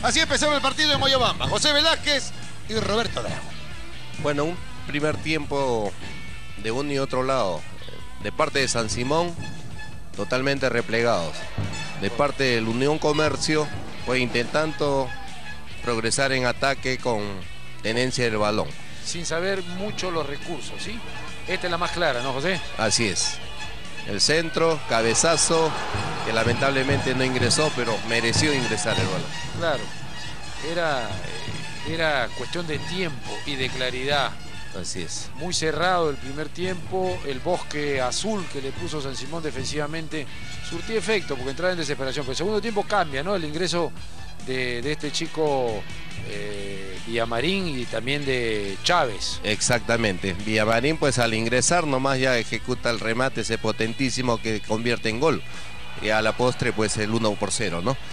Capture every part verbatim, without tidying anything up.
Así empezaba el partido en Moyobamba. José Velázquez y Roberto Drago. Bueno, un primer tiempo de un y otro lado. De parte de San Simón, totalmente replegados. De parte del Unión Comercio, pues intentando progresar en ataque con tenencia del balón. Sin saber mucho los recursos, ¿sí? Esta es la más clara, ¿no, José? Así es. El centro, cabezazo, que lamentablemente no ingresó, pero mereció ingresar el balón. Claro, era, era cuestión de tiempo y de claridad. Así es. Muy cerrado el primer tiempo, el bosque azul que le puso San Simón defensivamente surtía efecto porque entraba en desesperación. Pero el segundo tiempo cambia, ¿no? El ingreso de, de este chico eh, Villamarín y también de Chávez. Exactamente. Villamarín, pues al ingresar nomás ya ejecuta el remate ese potentísimo que convierte en gol. Y a la postre, pues el uno por cero, ¿no?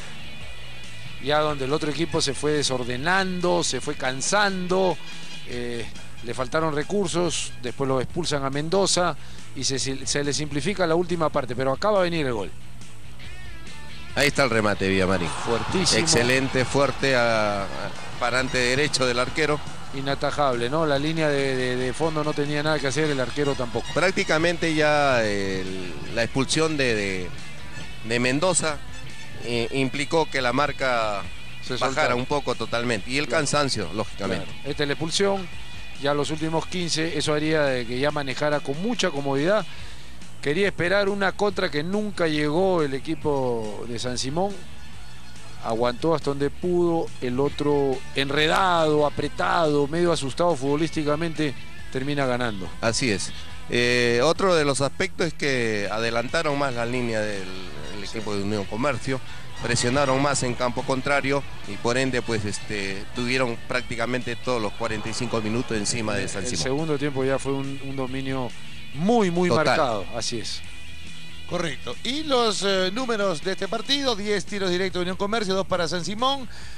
Ya donde el otro equipo se fue desordenando, se fue cansando. Eh, Le faltaron recursos, después lo expulsan a Mendoza y se, se le simplifica la última parte, pero acaba de venir el gol. Ahí está el remate, Villamarín. Fuertísimo. Excelente, fuerte, a, a parante derecho del arquero. Inatajable, ¿no? La línea de, de, de fondo no tenía nada que hacer, el arquero tampoco. Prácticamente ya el, la expulsión de, de, de Mendoza eh, implicó que la marca se bajara soltara un poco totalmente. Y el claro. cansancio, lógicamente. Claro. Esta es la expulsión. Ya los últimos quince, eso haría de que ya manejara con mucha comodidad. Quería esperar una contra que nunca llegó el equipo de San Simón. Aguantó hasta donde pudo. El otro enredado, apretado, medio asustado futbolísticamente, termina ganando. Así es. Eh, otro de los aspectos es que adelantaron más la línea del, del equipo de Unión Comercio. Presionaron más en campo contrario y por ende pues este tuvieron prácticamente todos los cuarenta y cinco minutos encima de San Simón. El segundo tiempo ya fue un, un dominio muy muy Total. marcado, así es. Correcto. Y los eh, números de este partido: diez tiros directos de Unión Comercio, dos para San Simón.